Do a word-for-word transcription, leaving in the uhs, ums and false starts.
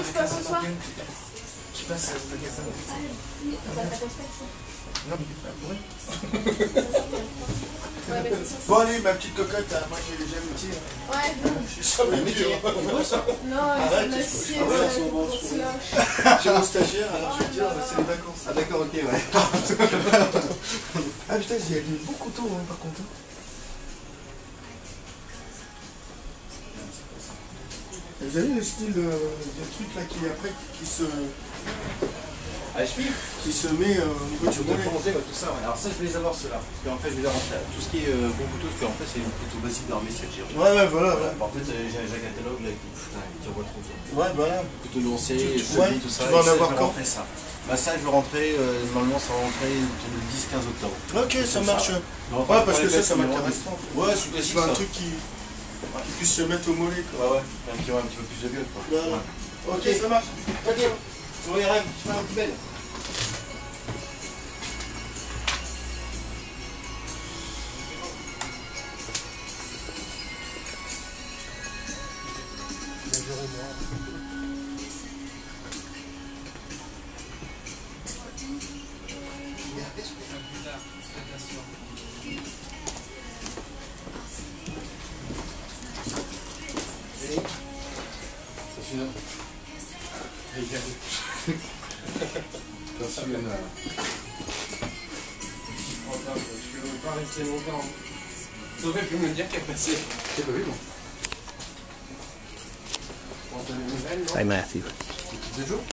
tu passes ce soir? Je passe à la caisse. Non, mais pas Ouais, mais c'est ça. bon, allez, ma petite cocotte, hein, moi j'ai déjà métier. Ouais, non. Je suis sur le métier. Non, Arrête, c'est c'est l'acier, ah ouais, ouais, c'est bon, pour c'est se bon. lâcher. J'ai mon stagiaire, alors je veux dire, c'est les vacances. Ah d'accord, ok, ouais. Ah putain, il y a des beaux couteaux, hein, par contre. Vous avez le style euh, de truc là qui après qui se Ah, je suis qui se met euh, au niveau tu du peux mollet. plonger, ouais, tout ça, ouais. Alors ça, je vais les avoir, ceux-là. Parce qu'en fait, je vais les rentrer. Tout ce qui est euh, bon couteau, parce qu'en fait, c'est une couteau basique d'armée, c'est le giro. Ouais, ouais, voilà. Voilà. Ouais, Bah, en fait, euh, j'ai j'ai un catalogue là qui qui envoie trop. Quoi. ouais voilà. Couteau lancé, Tu- tu- cheville, ouais, tout tu ça. vas en et ça, avoir je vais quand rentrer ça. Bah ça, je vais rentrer, euh, normalement, ça va rentrer autour du dix quinze octobre. Ok, ça Comme marche. ça. Ouais, Donc, parce que après, ça, ça c'est m'intéresse. Ouais, c'est Je classique, veux un ça. truc qui, qui puisse se mettre au mollet. Quoi. Ouais, ouais, un petit, ouais, un petit peu plus de gueule, quoi. Voilà. Ouais. Ok, ça marche. Ok, sur les rêves, je fais un petit bel. Je ne peux pas rester longtemps. Tu aurais pu me dire qu'elle passait. J'ai pas vu, moi. Pour donner des nouvelles, non? Hey, Matthew. Deux jours.